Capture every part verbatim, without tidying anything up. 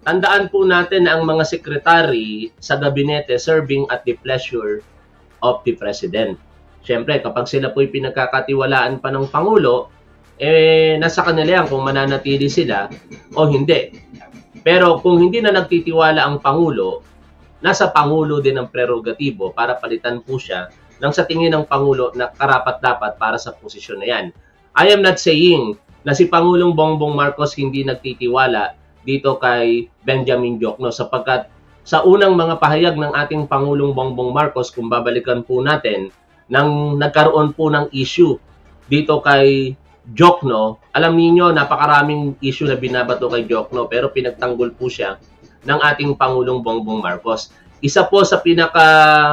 tandaan po natin na ang mga sekretary sa gabinete serving at the pleasure of the President. Siyempre, kapag sila po'y pinagkakatiwalaan pa ng Pangulo, eh, nasa kanila yan kung mananatili sila o hindi. Pero kung hindi na nagtitiwala ang Pangulo, nasa Pangulo din ang prerogatibo para palitan po siya ng sa tingin ng Pangulo na karapat-dapat para sa posisyon na yan. I am not saying na si Pangulong Bongbong Marcos hindi nagtitiwala dito kay Benjamin Diokno sapagkat sa unang mga pahayag ng ating Pangulong Bongbong Marcos, kung babalikan po natin, nang nagkaroon po ng issue dito kay Diokno, alam niyo napakaraming issue na binabato kay Diokno pero pinagtanggol po siya ng ating Pangulong Bongbong Marcos. Isa po sa pinaka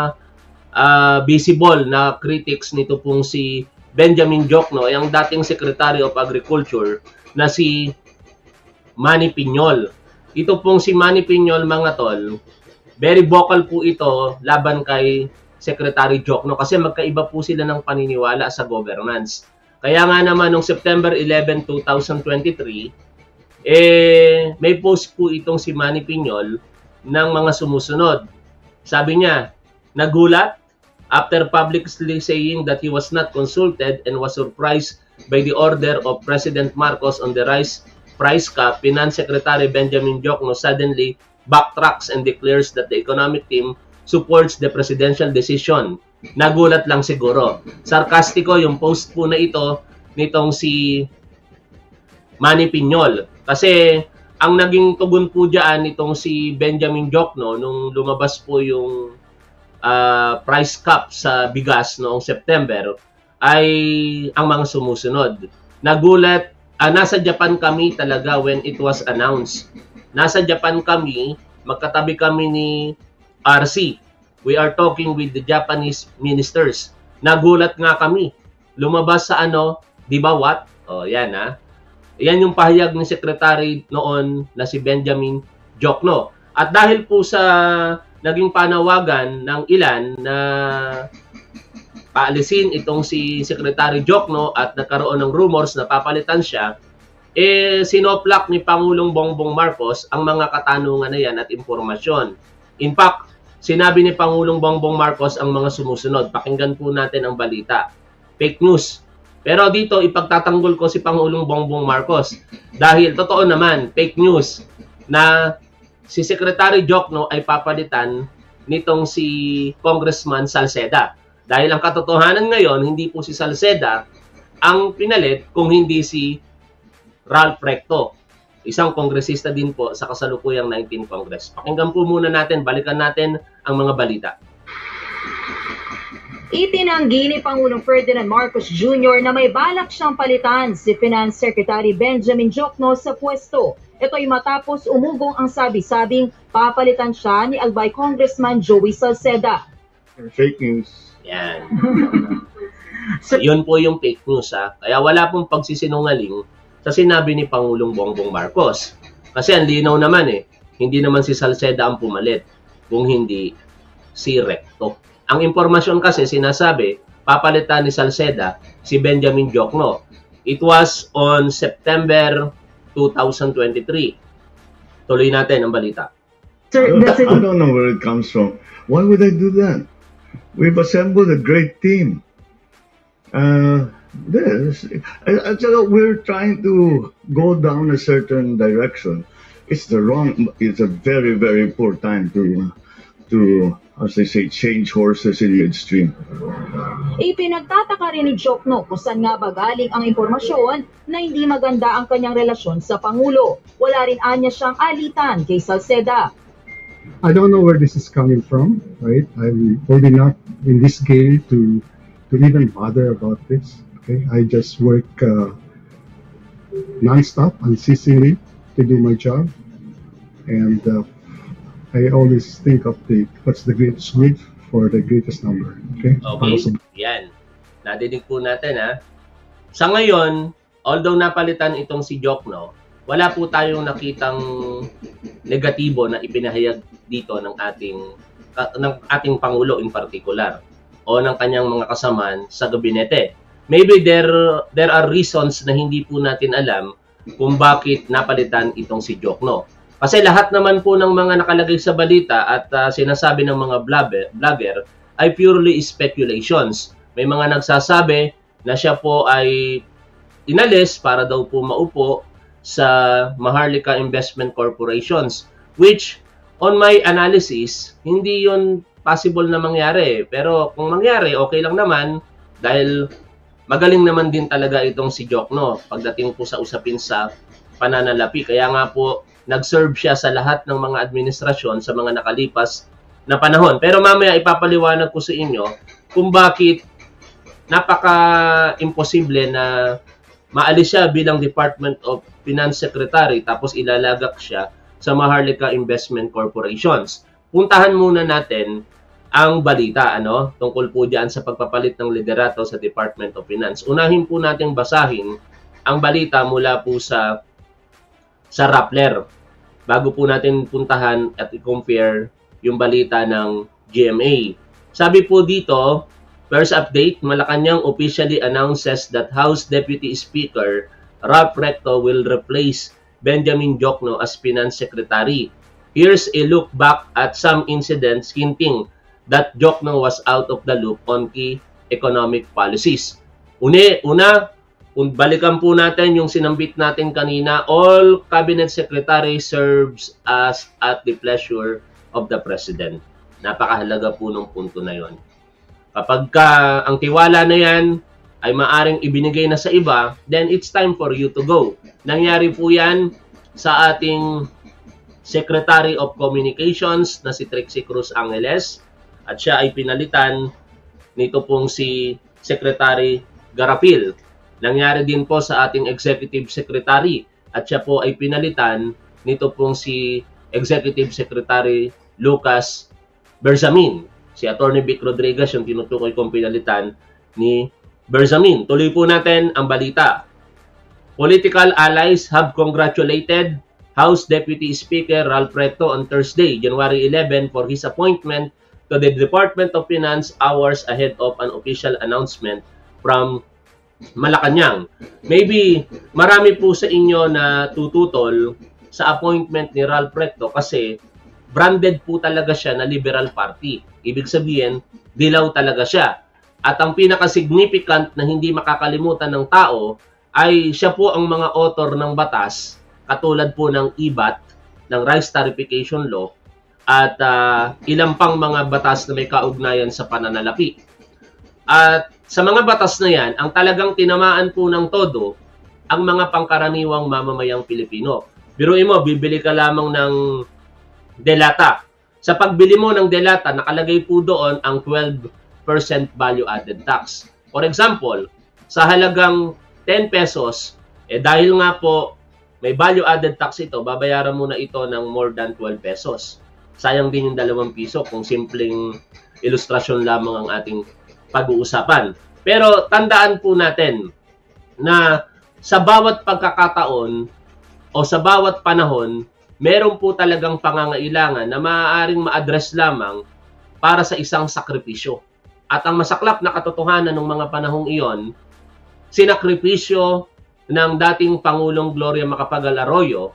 uh, visible na critics nito pong si Benjamin Diokno ay ang dating Secretary of Agriculture na si Manny Piñol. Ito pong si Manny Piñol, mga tol, very vocal po ito laban kay Secretary Diokno kasi magkaiba po sila ng paniniwala sa governance. Kaya nga naman noong September eleventh, two thousand twenty-three, eh, may post po itong si Manny Piñol ng mga sumusunod. Sabi niya, nagulat after publicly saying that he was not consulted and was surprised by the order of President Marcos on the rice price cap, Finance Secretary Benjamin Diokno suddenly backtracks and declares that the economic team supports the presidential decision. Nagulat lang siguro. Sarkastiko yung post po na ito nitong si Manny Piñol. Kasi ang naging tugon po dyan nitong si Benjamin Diokno nung lumabas po yung uh, price cap sa bigas noong September ay ang mga sumusunod. Nagulat, uh, nasa Japan kami talaga when it was announced. Nasa Japan kami, magkatabi kami ni R C. We are talking with the Japanese ministers. Nagulat nga kami. Lumabas sa ano, di ba what? O, yan ha. Yan yung pahayag ni Secretary noon na si Benjamin Diokno. At dahil po sa naging panawagan ng ilan na paalisin itong si Secretary Diokno at nagkaroon ng rumors na papalitan siya, eh sinoplak ni Pangulong Bongbong Marcos ang mga katanungan na yan at impormasyon. In fact, sinabi ni Pangulong Bongbong Marcos ang mga sumusunod. Pakinggan po natin ang balita. Fake news. Pero dito, ipagtatanggol ko si Pangulong Bongbong Marcos. Dahil totoo naman, fake news na si Secretary Diokno ay papalitan nitong si Congressman Salceda. Dahil ang katotohanan ngayon, hindi po si Salceda ang pinalit kung hindi si Ralph Recto. Isang kongresista din po sa kasalukuyang nineteenth Congress. Pakinggan po muna natin, balikan natin ang mga balita. Itinanggi ni Pangulong Ferdinand Marcos Junior na may balak siyang palitan si Finance Secretary Benjamin Diokno sa pwesto. Ito ay matapos umugong ang sabi-sabing papalitan siya ni Albay Congressman Joey Salceda. Fake news. Yan. So, yun po yung fake news ha. Kaya wala pong pagsisinungaling sa sinabi ni Pangulong Bongbong Marcos. Kasi ang linaw naman eh, hindi naman si Salceda ang pumalit, kung hindi si Recto. Ang impormasyon kasi sinasabi, papalitan ni Salceda si Benjamin Diokno. It was on September two thousand twenty-three. Tuloy natin ang balita. Sir, I don't, I don't know where it comes from. Why would I do that? We've assembled a great team. Uh, this, I, I, we're trying to go down a certain direction. It's the wrong. It's a very, very poor time to, to, as they say, change horses in midstream. Ipinagtataka rin ni Diokno kung saan nga ba galing ang impormasyon na hindi maganda ang kanyang relasyon sa Pangulo. Wala rin anya siyang alitan kay Salceda. I don't know where this is coming from, right? I'm probably not in this game to to even bother about this. Okay, I just work uh, non-stop, unceasingly to do my job, and uh, I always think of the what's the greatest good for the greatest number. Okay. Okay. Yan. Nadinig po natin ha. Sa ngayon, although napalitan itong si Diokno, wala po tayong nakitang negatibo na ipinahayag dito ng ating ng ating Pangulo in particular o ng kanyang mga kasamaan sa gabinete. Maybe there there are reasons na hindi po natin alam kung bakit napalitan itong si Diokno. Kasi lahat naman po ng mga nakalagay sa balita at uh, sinasabi ng mga blogger, blogger ay purely speculations. May mga nagsasabi na siya po ay inalis para daw po maupo sa Maharlika Investment Corporations, which on my analysis, hindi yun possible na mangyari. Pero kung mangyari, okay lang naman dahil magaling naman din talaga itong si Diokno pagdating po sa usapin sa pananalapi. Kaya nga po, nag-serve siya sa lahat ng mga administrasyon sa mga nakalipas na panahon. Pero mamaya ipapaliwanag ko sa inyo kung bakit napaka-imposible na maalis siya bilang Department of Finance Secretary tapos ilalagak siya sa Maharlika Investment Corporations. Puntahan muna natin ang balita ano tungkol po diyan sa pagpapalit ng liderato sa Department of Finance. Unahin po nating basahin ang balita mula po sa sa Rappler bago po natin puntahan at i-compare yung balita ng G M A. Sabi po dito, first update, Malacanang officially announces that House Deputy Speaker Ralph Recto will replace Benjamin Diokno as Finance Secretary. Here's a look back at some incidents hinting that Diokno was out of the loop on key economic policies. Une, una, kung balikan po natin yung sinambit natin kanina, all cabinet secretary serves as at the pleasure of the president. Napakahalaga po ng punto na yon. Kapag ka, ang tiwala na yan ay maaring ibinigay na sa iba, then it's time for you to go. Nangyari po yan sa ating Secretary of Communications na si Trixie Cruz Angeles at siya ay pinalitan nito pong si Secretary Garapil. Nangyari din po sa ating Executive Secretary at siya po ay pinalitan nito pong si Executive Secretary Lucas Berzamin. Si Attorney Vic Rodriguez yung tinutukoy kong pinalitan ni Berzamin. Tuloy po natin ang balita. Political allies have congratulated House Deputy Speaker Ralph Recto on Thursday, January eleventh for his appointment to the Department of Finance hours ahead of an official announcement from Malacanang. Maybe marami po sa inyo na tututol sa appointment ni Ralph Recto kasi branded po talaga siya na Liberal Party. Ibig sabihin, dilaw talaga siya. At ang pinaka-significant na hindi makakalimutan ng tao ay siya po ang mga author ng batas katulad po ng I B A T, ng Rice Tarification Law at uh, ilang pang mga batas na may kaugnayan sa pananalapi. At sa mga batas na yan, ang talagang tinamaan po ng todo ang mga pangkaraniwang mamamayang Pilipino. Biruin mo, bibili ka lamang ng delata. Sa pagbili mo ng delata, nakalagay po doon ang twelve percent value added tax. For example, sa halagang ten pesos, eh dahil nga po may value added tax ito, babayaran mo na ito ng more than twelve pesos. Sayang din yung dalawang piso kung simpleng ilustrasyon lamang ang ating pag-uusapan. Pero tandaan po natin na sa bawat pagkakataon o sa bawat panahon, meron po talagang pangangailangan na maaaring ma-address lamang para sa isang sakripisyo. At ang masaklap na katotohanan ng mga panahong iyon, sinakripisyo ng dating Pangulong Gloria Macapagal Arroyo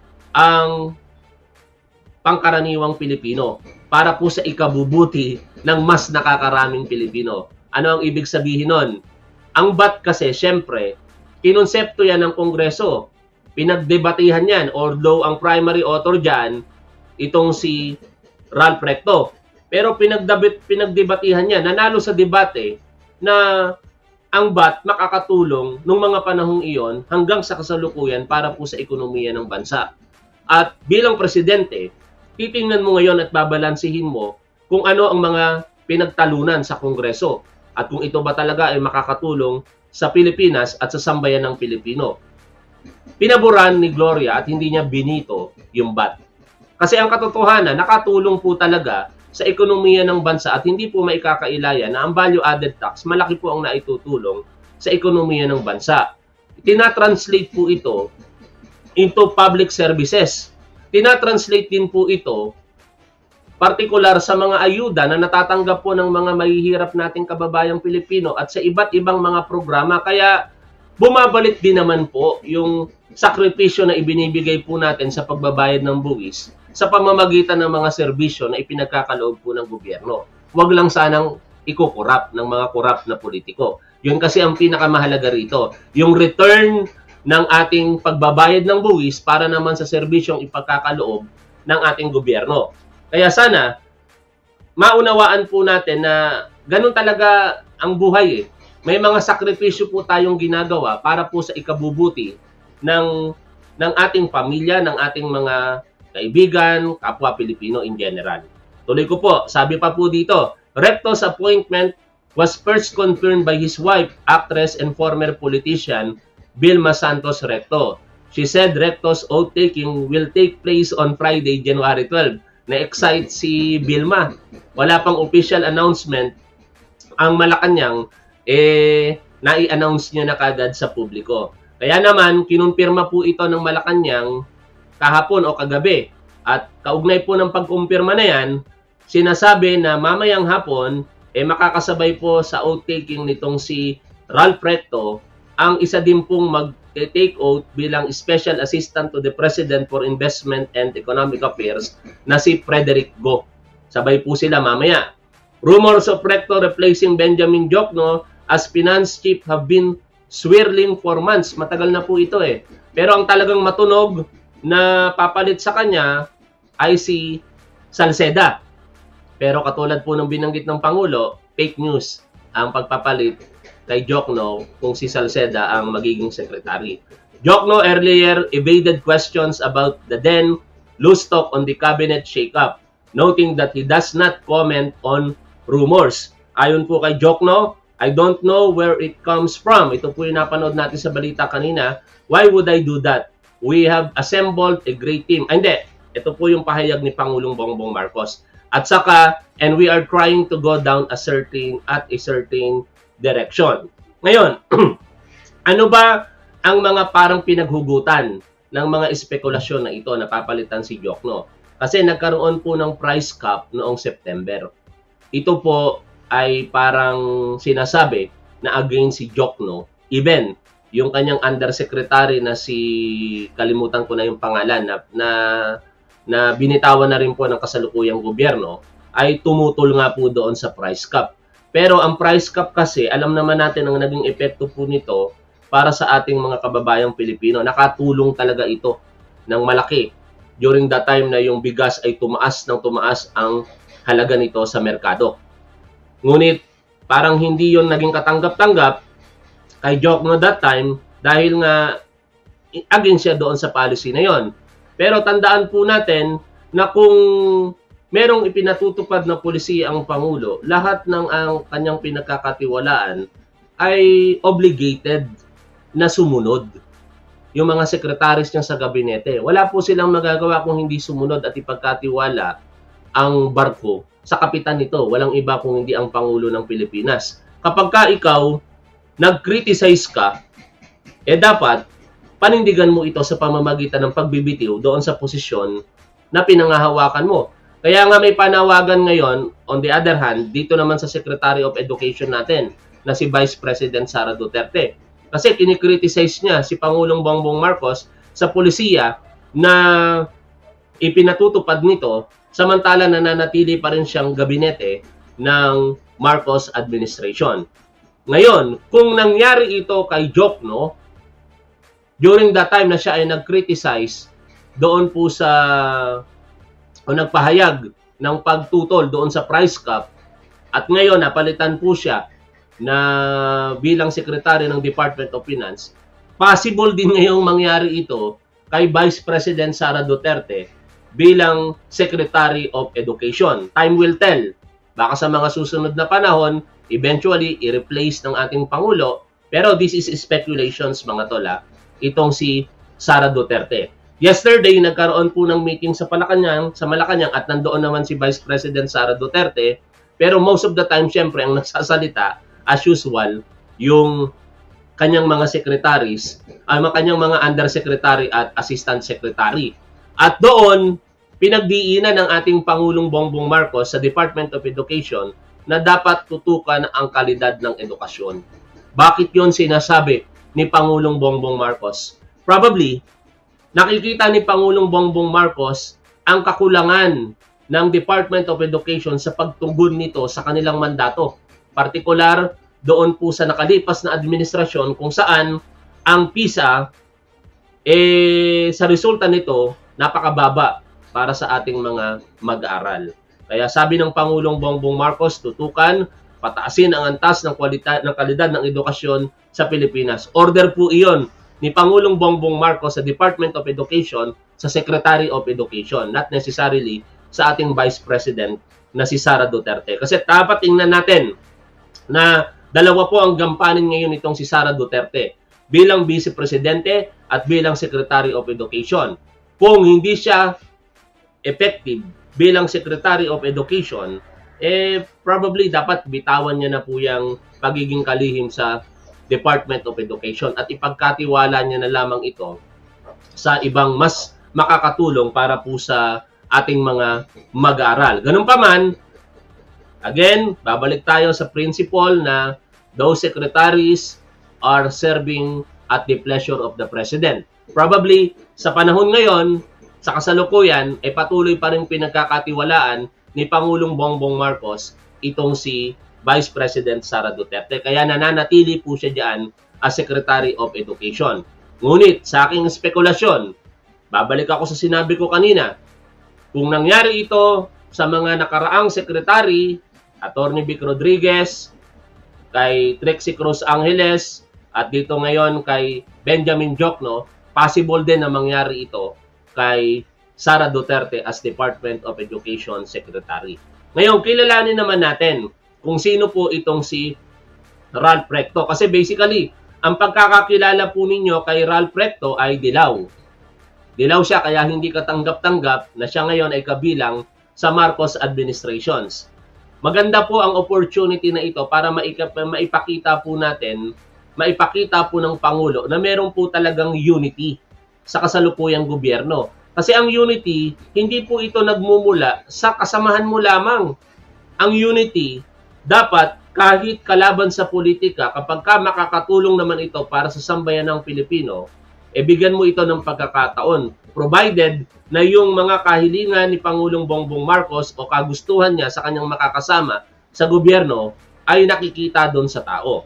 ang pangkaraniwang Pilipino para po sa ikabubuti ng mas nakakaraming Pilipino. Ano ang ibig sabihin nun? Ang B A T kasi, syempre, kinonsepto yan ng Kongreso. Pinagdebatihan yan, although ang primary author dyan, itong si Ralph Recto. Pero pinagdebatihan yan, nanalo sa debate na ang B A T makakatulong nung mga panahong iyon hanggang sa kasalukuyan para po sa ekonomiya ng bansa. At bilang presidente, titingnan mo ngayon at babalansihin mo kung ano ang mga pinagtalunan sa Kongreso at kung ito ba talaga ay makakatulong sa Pilipinas at sa sambayan ng Pilipino. Pinaboran ni Gloria at hindi niya binito yung B A T. Kasi ang katotohanan, nakatulong po talaga sa ekonomiya ng bansa at hindi po maikakailaya na ang value added tax, malaki po ang naitutulong sa ekonomiya ng bansa. Tinatranslate po ito into public services. Tinatranslate din po ito partikular sa mga ayuda na natatanggap po ng mga mahihirap nating kababayang Pilipino at sa iba't ibang mga programa. Kaya bumabalik din naman po yung sakripisyo na ibinibigay po natin sa pagbabayad ng buwis sa pamamagitan ng mga serbisyo na ipinagkakaloob po ng gobyerno. Huwag lang sanang ikukurap ng mga korap na politiko. Yun kasi ang pinakamahalaga rito. Yung return ng ating pagbabayad ng buwis para naman sa serbisyong ipagkakaloob ng ating gobyerno. Kaya sana, maunawaan po natin na ganun talaga ang buhay eh. May mga sakripisyo po tayong ginagawa para po sa ikabubuti ng, ng ating pamilya, ng ating mga kaibigan, kapwa Pilipino in general. Tuloy ko po, sabi pa po dito, Recto's appointment was first confirmed by his wife, actress and former politician, Vilma Santos Recto. She said Recto's oath-taking will take place on Friday, January twelfth. Na-excite si Vilma. Wala pang official announcement. Ang Malacanang, eh, nai-announce niya na kagad sa publiko. Kaya naman, kinumpirma po ito ng Malacanang kahapon o kagabi. At kaugnay po ng pagkumpirma na yan, sinasabi na mamayang hapon, eh makakasabay po sa oath-taking nitong si Ralph Recto, ang isa din pong mag-take oath bilang Special Assistant to the President for Investment and Economic Affairs na si Frederick Go. Sabay po sila mamaya. Rumors of Recto replacing Benjamin Diokno as finance chief have been swirling for months. Matagal na po ito eh. Pero ang talagang matunog na papalit sa kanya ay si Salceda. Pero katulad po ng binanggit ng Pangulo, fake news ang pagpapalit kay Diokno kung si Salceda ang magiging secretary. Diokno earlier evaded questions about the then loose talk on the cabinet shakeup, noting that he does not comment on rumors. Ayon po kay Diokno, I don't know where it comes from. Ito po yung napanood natin sa balita kanina. Why would I do that? We have assembled a great team. Ay, hindi. Ito po yung pahayag ni Pangulong Bongbong Marcos. At saka, and we are trying to go down a certain, at a certain direction. Ngayon, ano ba ang mga parang pinaghugutan ng mga espekulasyon na ito na papalitan si Diokno? Kasi nagkaroon po ng price cap noong September. Ito po ay parang sinasabi na against si Diokno, even yung kanyang undersecretary na si, kalimutan ko na yung pangalan, na, na, na binitawan na rin po ng kasalukuyang gobyerno, ay tumutol nga po doon sa price cap. Pero ang price cap kasi, alam naman natin ang naging epekto po nito para sa ating mga kababayang Pilipino. Nakatulong talaga ito ng malaki during that time na yung bigas ay tumaas ng tumaas ang halaga nito sa merkado. Ngunit parang hindi yon naging katanggap-tanggap kay Diokno that time dahil nga against siya doon sa policy na yon. Pero tandaan po natin na kung merong ipinatutupad na polisiya ang Pangulo, lahat ng ang kanyang pinagkakatiwalaan ay obligated na sumunod. Yung mga sekretaris niya sa gabinete, wala po silang magagawa kung hindi sumunod at ipagkatiwala ang barko sa kapitan nito. Walang iba kung hindi ang Pangulo ng Pilipinas. Kapag ka ikaw nag-criticize ka, eh dapat panindigan mo ito sa pamamagitan ng pagbibitiw doon sa posisyon na pinangahawakan mo. Kaya nga may panawagan ngayon, on the other hand, dito naman sa Secretary of Education natin, na si Vice President Sara Duterte. Kasi kinikriticize niya si Pangulong Bongbong Marcos sa polisiya na ipinatutupad nito, samantala nananatili pa rin siyang gabinete ng Marcos administration. Ngayon, kung nangyari ito kay Diokno, during that time na siya ay nag-criticize doon po sa, o nagpahayag ng pagtutol doon sa price cap, at ngayon napalitan po siya na bilang sekretary ng Department of Finance, possible din ngayong mangyari ito kay Vice President Sara Duterte bilang Secretary of Education. Time will tell. Baka sa mga susunod na panahon, eventually, i-replace ng ating Pangulo. Pero this is speculations, mga tola. Itong si Sara Duterte. Yesterday, nagkaroon po ng meeting sa Malacanang, sa Malacanang at nandoon naman si Vice President Sara Duterte. Pero most of the time, syempre, ang nagsasalita, as usual, yung kanyang mga secretaries, ang uh, kanyang mga undersecretary at assistant secretary. At doon, pinagdiinan ng ating Pangulong Bongbong Marcos sa Department of Education na dapat tutukan ang kalidad ng edukasyon. Bakit yon sinasabi? ni Pangulong Bongbong Marcos. Probably, nakikita ni Pangulong Bongbong Marcos ang kakulangan ng Department of Education sa pagtugon nito sa kanilang mandato. Partikular doon po sa nakalipas na administrasyon kung saan ang PISA, eh, sa resulta nito, napakababa para sa ating mga mag-aaral. Kaya sabi ng Pangulong Bongbong Marcos, tutukan, pataasin ang antas ng, kwalita, ng kalidad ng edukasyon sa Pilipinas. Order po iyon ni Pangulong Bongbong Marcos sa Department of Education, sa Secretary of Education, not necessarily sa ating Vice President na si Sara Duterte. Kasi dapat tingnan natin na dalawa po ang gampanin ngayon itong si Sara Duterte bilang Vice Presidente at bilang Secretary of Education. Kung hindi siya effective bilang Secretary of Education, eh probably dapat bitawan niya na po yung pagiging kalihim sa Department of Education at ipagkatiwala niya na lamang ito sa ibang mas makakatulong para po sa ating mga mag-aaral. Ganun pa man, again, babalik tayo sa principle na those secretaries are serving at the pleasure of the President. Probably, sa panahon ngayon, sa kasalukuyan, ay patuloy pa rin pinagkakatiwalaan ni Pangulong Bongbong Marcos itong si Vice President Sara Duterte. Kaya nananatili po siya diyan as Secretary of Education. Ngunit, sa aking spekulasyon, babalik ako sa sinabi ko kanina, kung nangyari ito sa mga nakaraang sekretary, Attorney Vic Rodriguez, kay Trixie Cruz Angeles, at dito ngayon kay Benjamin Diokno, possible din na mangyari ito kay Sara Duterte as Department of Education Secretary. Ngayon, kilalanin naman natin kung sino po itong si Ralph Recto. Kasi basically, ang pagkakakilala po ninyo kay Ralph Recto ay dilaw. Dilaw siya kaya hindi katanggap-tanggap na siya ngayon ay kabilang sa Marcos administrations. Maganda po ang opportunity na ito para maipakita po natin, maipakita po ng Pangulo na meron po talagang unity sa kasalukuyang gobyerno. Kasi ang unity, hindi po ito nagmumula sa kasamahan mo lamang. Ang unity, dapat kahit kalaban sa politika, kapag ka makakatulong naman ito para sa sambayan ng Pilipino, e bigyan mo ito ng pagkakataon, provided na yung mga kahilingan ni Pangulong Bongbong Marcos o kagustuhan niya sa kanyang makakasama sa gobyerno ay nakikita doon sa tao.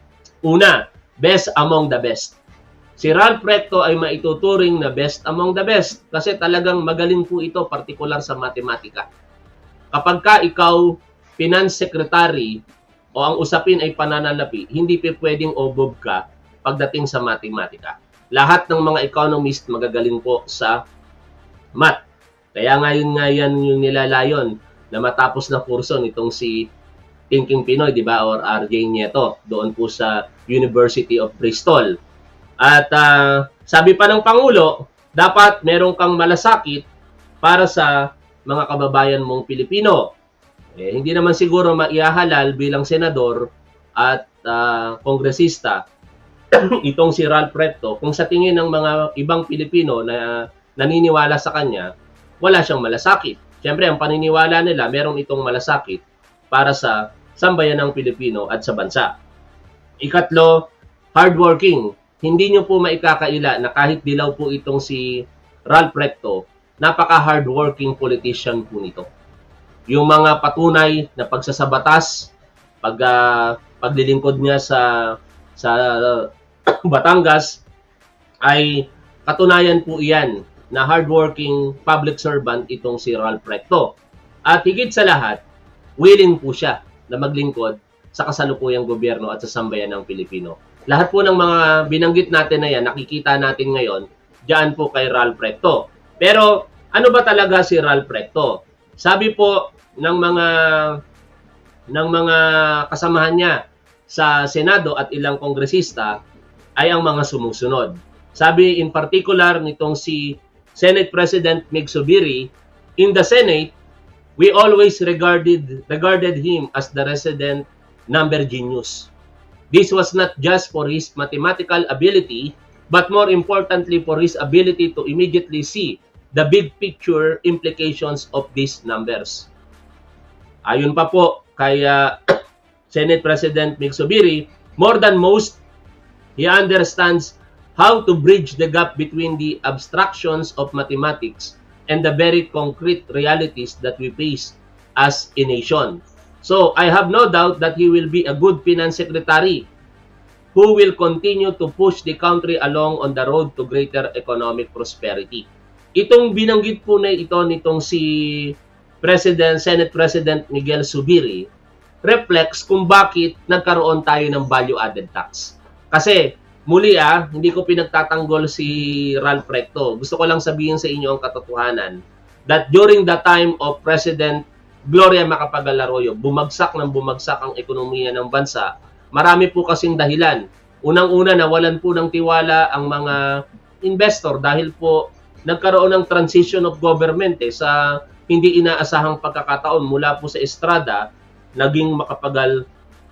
Una, best among the best. Si Ralph Recto ay maituturing na best among the best kasi talagang magaling po ito, partikular sa matematika. Kapag ka ikaw, Finance Secretary, o ang usapin ay pananalapi, hindi pa pwedeng obob ka pagdating sa matematika. Lahat ng mga economist magagaling po sa math. Kaya ngayon nga yan yung nilalayon na matapos na kurso nitong si Thinking Pinoy, di ba? Or R J Nieto, doon po sa University of Bristol. At uh, sabi pa ng Pangulo, dapat meron kang malasakit para sa mga kababayan mong Pilipino. Eh, hindi naman siguro maihahalal bilang senador at uh, kongresista itong si Ralph Recto kung sa tingin ng mga ibang Pilipino na naniniwala sa kanya, wala siyang malasakit. Siyempre, ang paniniwala nila, meron itong malasakit para sa sambayan ng Pilipino at sa bansa. Ikatlo, hardworking. Hindi nyo po maikakaila na kahit dilaw po itong si Ralph Recto, napaka-hardworking politician po nito. Yung mga patunay na pagsasabatas, pag, uh, paglilingkod niya sa sa uh, Batangas ay katunayan po iyan na hardworking public servant itong si Ralph Recto. At higit sa lahat, willing po siya na maglingkod sa kasalukuyang gobyerno at sa sambayan ng Pilipino. Lahat po ng mga binanggit natin na yan, nakikita natin ngayon, diyan po kay Ralph Recto. Pero ano ba talaga si Ralph Recto? Sabi po ng mga ng mga kasamahan niya sa Senado at ilang kongresista ay ang mga sumusunod. Sabi in particular nitong si Senate President Mig Zubiri, in the Senate, we always regarded regarded him as the resident number genius. This was not just for his mathematical ability, but more importantly for his ability to immediately see the big picture implications of these numbers. Ayon pa po kay uh, Senate President Mig Zubiri, more than most He understands how to bridge the gap between the abstractions of mathematics and the very concrete realities that we face as a nation. So, I have no doubt that he will be a good finance secretary who will continue to push the country along on the road to greater economic prosperity. Itong binanggit po na ito nitong si President, Senate President Miguel Zubiri reflects kung bakit nagkaroon tayo ng value-added tax. Kasi, muli ah, hindi ko pinagtatanggol si Ralph Recto. Gusto ko lang sabihin sa inyo ang katotohanan that during the time of President Gloria Macapagal Arroyo, bumagsak ng bumagsak ang ekonomiya ng bansa. Marami po kasing dahilan. Unang-una, nawalan po ng tiwala ang mga investor dahil po nagkaroon ng transition of government eh, sa hindi inaasahang pagkakataon mula po sa Estrada, naging Macapagal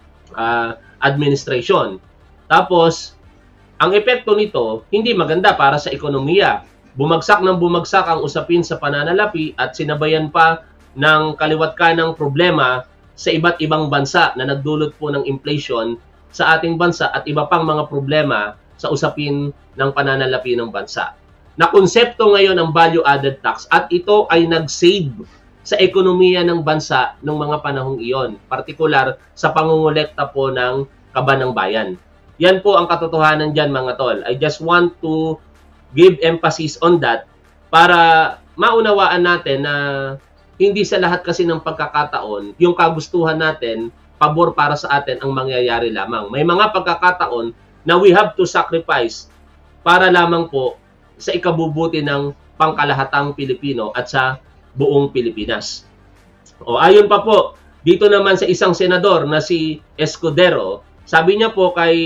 uh, administration. Tapos, ang epekto nito, hindi maganda para sa ekonomiya. Bumagsak ng bumagsak ang usapin sa pananalapi at sinabayan pa ng kaliwat kanang problema sa iba't ibang bansa na nagdulot po ng inflation sa ating bansa at iba pang mga problema sa usapin ng pananalapi ng bansa. Na konsepto ngayon ang value-added tax at ito ay nag-save sa ekonomiya ng bansa ng mga panahong iyon, partikular sa pangungulekta po ng kaba ng bayan. Yan po ang katotohanan dyan mga tol. I just want to give emphasis on that para maunawaan natin na hindi sa lahat kasi ng pagkakataon, yung kagustuhan natin, pabor para sa atin ang mangyayari lamang. May mga pagkakataon na we have to sacrifice para lamang po sa ikabubuti ng pangkalahatang Pilipino at sa buong Pilipinas. O ayon pa po, dito naman sa isang senador na si Escudero, sabi niya po kay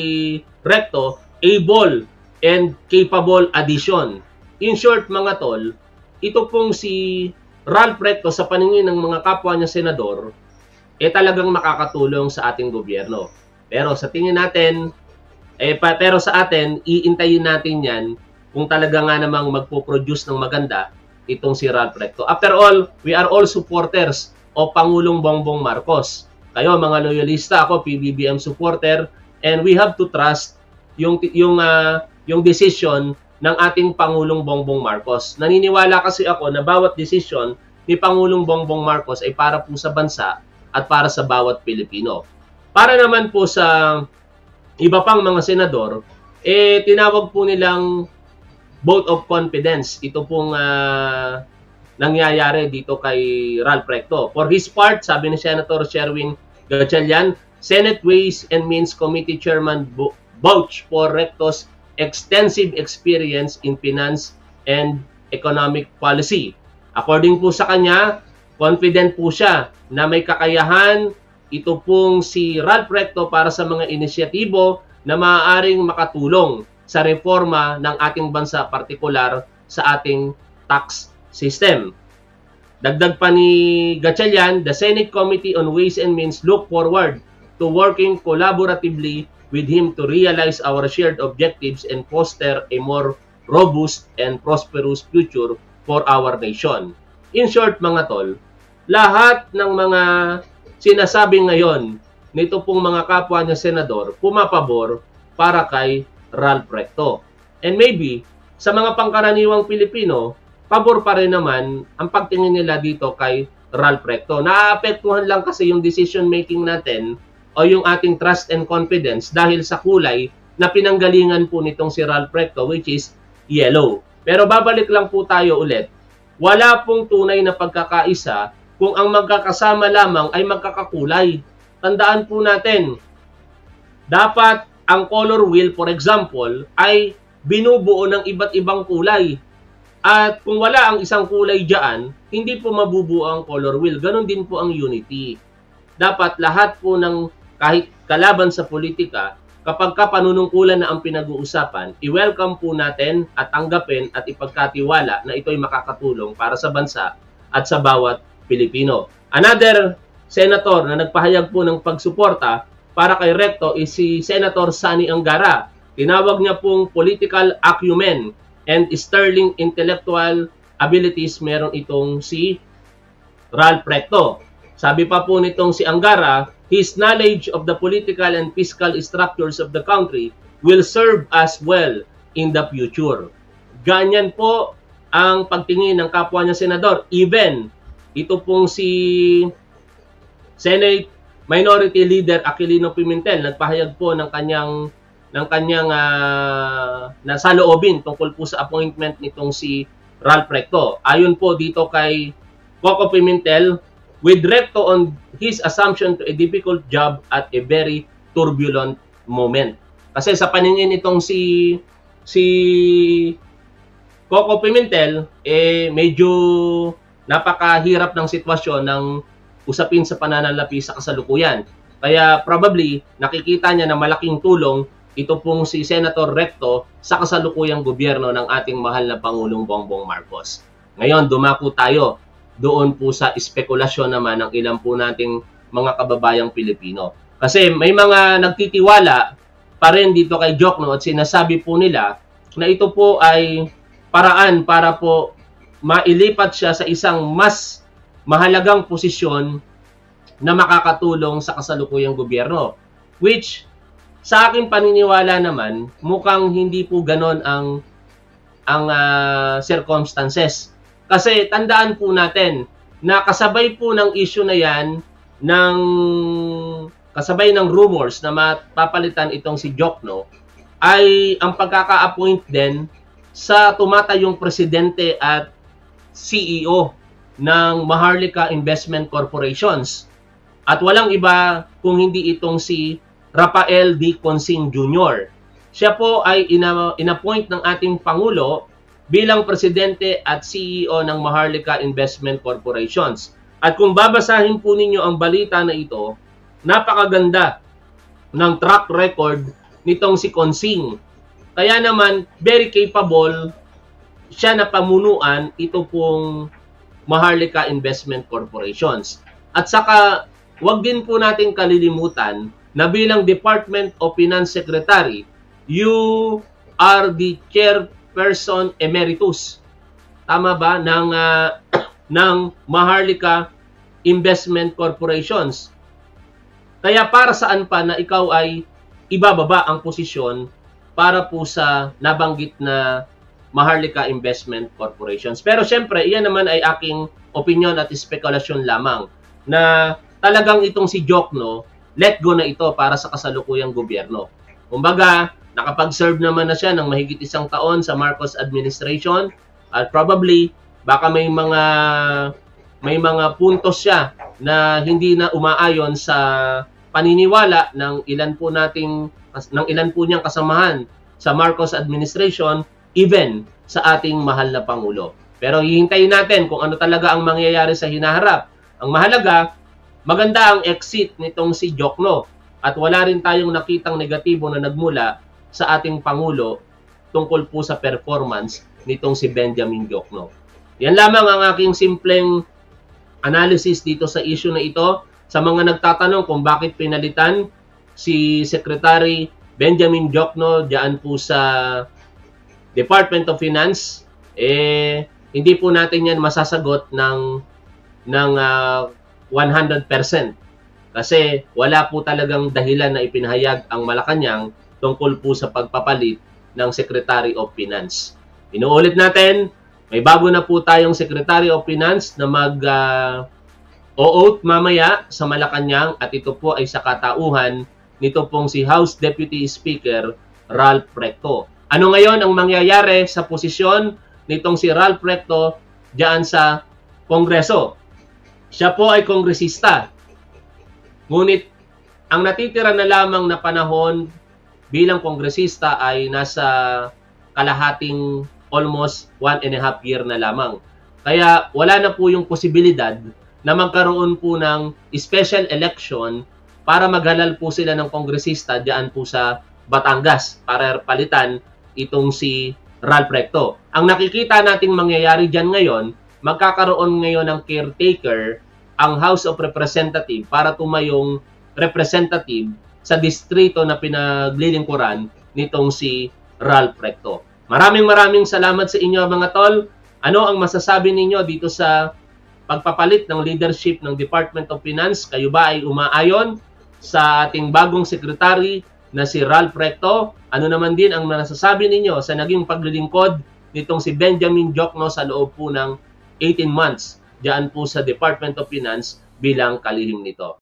Recto, able and capable addition. In short mga tol, ito pong si Ralph Recto sa paningin ng mga kapwa niya senador, eh talagang makakatulong sa ating gobyerno. Pero sa tingin natin, eh, pa, pero sa atin, iintayin natin yan kung talaga nga namang magpo-produce ng maganda itong si Ralph Recto. After all, we are all supporters of Pangulong Bongbong Marcos. Kayo mga loyalista, ako P B B M supporter, and we have to trust yung yung uh, yung decision ng ating Pangulong Bongbong Marcos. Naniniwala kasi ako na bawat desisyon ni Pangulong Bongbong Marcos ay para po sa bansa at para sa bawat Pilipino. Para naman po sa iba pang mga senador, eh tinawag po nilang vote of confidence. Ito pong uh, nangyayari dito kay Ralph Recto. For his part, sabi ni Senator Sherwin Gatchalian, Senate Ways and Means Committee Chairman vouch for Recto's extensive experience in finance and economic policy. According po sa kanya, confident po siya na may kakayahan ito pong si Ralph Recto para sa mga inisyatibo na maaaring makatulong sa reforma ng ating bansa, partikular sa ating tax system. Dagdag pa ni Gatchalian, the Senate Committee on Ways and Means look forward to working collaboratively with him to realize our shared objectives and foster a more robust and prosperous future for our nation. In short, mga tol, lahat ng mga sinasabi ngayon nito pong mga kapwa niya senador, pumapabor para kay Ralph Recto. And maybe, sa mga pangkaraniwang Pilipino, pabor pa rin naman ang pagtingin nila dito kay Ralph Recto. Naaapektuhan lang kasi yung decision making natin o yung ating trust and confidence dahil sa kulay na pinanggalingan po nitong si Ralph Recto, which is yellow. Pero babalik lang po tayo ulit. Wala pong tunay na pagkakaisa kung ang magkakasama lamang ay magkakakulay. Tandaan po natin, dapat ang color wheel, for example, ay binubuo ng iba't ibang kulay. At kung wala ang isang kulay dyan, hindi po mabubuo ang color wheel. Ganon din po ang unity. Dapat lahat po ng kahit kalaban sa politika, kapag ka panunungkulan na ang pinag-uusapan, i-welcome po natin at tanggapin at ipagkatiwala na ito'y makakatulong para sa bansa at sa bawat Pilipino. Another senator na nagpahayag po ng pagsuporta para kay Recto is si Senator Sani Angara. Tinawag niya pong political acumen and sterling intellectual abilities meron itong si Ralph Recto. Sabi pa po nitong si Angara, his knowledge of the political and fiscal structures of the country will serve us well in the future. Ganyan po ang pagtingin ng kapwa niya senador. Even ito pong si Senate Minority Leader Aquilino Pimentel nagpahayag po ng kanyang ng kanyang uh, nasaloobin tungkol po sa appointment nitong si Ralph Recto. Ayon po dito kay Coco Pimentel, with Recto on his assumption to a difficult job at a very turbulent moment. Kasi sa paningin itong si si Coco Pimentel, eh medyo napakahirap ng sitwasyon ng usapin sa pananalapi sa kasalukuyan. Kaya probably nakikita niya na malaking tulong ito pong si Senator Recto sa kasalukuyang gobyerno ng ating mahal na Pangulong Bongbong Marcos. Ngayon, dumako tayo doon po sa espekulasyon naman ng ilang po nating mga kababayang Pilipino. Kasi may mga nagtitiwala pa rin dito kay Diokno at sinasabi po nila na ito po ay paraan para po mailipat siya sa isang mas mahalagang posisyon na makakatulong sa kasalukuyang gobyerno. Which, sa aking paniniwala naman, mukhang hindi po ganon ang, ang uh, circumstances. Kasi tandaan po natin na kasabay po ng issue na yan, ng, kasabay ng rumors na mapapalitan itong si Diokno, ay ang pagkaka-appoint din sa tumatayong presidente at C E O ng Maharlika Investment Corporations. At walang iba kung hindi itong si Rafael D. Consing Junior Siya po ay inappoint ng ating Pangulo bilang presidente at C E O ng Maharlika Investment Corporations. At kung babasahin po ninyo ang balita na ito, napakaganda ng track record nitong si Consing. Kaya naman, very capable siya na pamunuan ito pong Maharlika Investment Corporations. At saka, wag din po natin kalilimutan na bilang Department of Finance Secretary, you are the chairperson emeritus. Tama ba? Ng, uh, ng Maharlika Investment Corporations. Kaya para saan pa na ikaw ay ibababa ang posisyon para po sa nabanggit na Maharlika Investment Corporations. Pero syempre, iyan naman ay aking opinion at spekulasyon lamang na talagang itong si Diokno, let go na ito para sa kasalukuyang gobyerno. Kumbaga, nakapag-serve naman na siya ng mahigit isang taon sa Marcos administration at probably baka may mga may mga puntos siya na hindi na umaayon sa paniniwala ng ilan po nating ng ilan po niyang kasamahan sa Marcos administration, even sa ating mahal na Pangulo. Pero hihintayin natin kung ano talaga ang mangyayari sa hinaharap. Ang mahalaga, maganda ang exit nitong si Diokno at wala rin tayong nakitang negatibo na nagmula sa ating Pangulo tungkol po sa performance nitong si Benjamin Diokno. Yan lamang ang aking simpleng analysis dito sa issue na ito. Sa mga nagtatanong kung bakit pinalitan si Secretary Benjamin Diokno diyan po sa Department of Finance, eh hindi po natin yan masasagot ng ng uh, one hundred percent kasi wala po talagang dahilan na ipinahayag ang Malacanang tungkol po sa pagpapalit ng Secretary of Finance. Inuulit natin, may bago na po tayong Secretary of Finance na mag uh, o-oath mamaya sa Malacanang at ito po ay sa katauhan nito pong si House Deputy Speaker Ralph Recto. Ano ngayon ang mangyayari sa posisyon nitong si Ralph Recto diyan sa Kongreso? Siya po ay kongresista. Ngunit ang natitira na lamang na panahon bilang kongresista ay nasa kalahating almost one and a half year na lamang. Kaya wala na po yung posibilidad na magkaroon po ng special election para maghalal po sila ng kongresista diyan po sa Batangas para palitan itong si Ralph Recto. Ang nakikita nating mangyayari diyan ngayon, magkakaroon ngayon ng caretaker ang House of Representatives para tumayong representative sa distrito na pinaglilingkuran nitong si Ralph Recto. Maraming maraming salamat sa inyo mga tol. Ano ang masasabi ninyo dito sa pagpapalit ng leadership ng Department of Finance? Kayo ba ay umaayon sa ating bagong Secretary na si Ralph Recto. Ano naman din ang nasasabi ninyo sa naging paglilingkod nitong si Benjamin Diokno sa loob po ng eighteen months diyan po sa Department of Finance bilang kalihim nito?